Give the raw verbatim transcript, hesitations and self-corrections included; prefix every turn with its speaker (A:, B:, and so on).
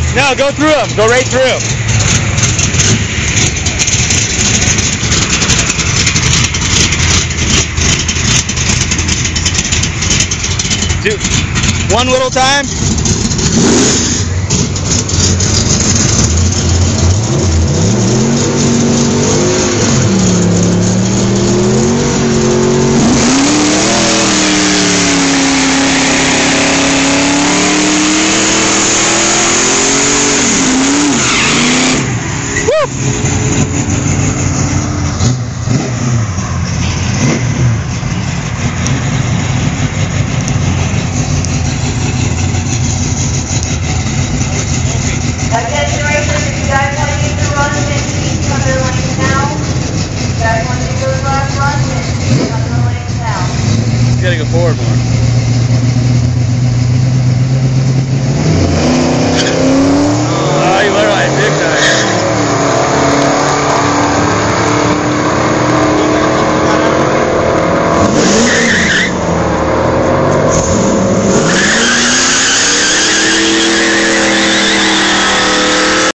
A: No, go through them. Go right through. Two. One little time. Gotta go forward more.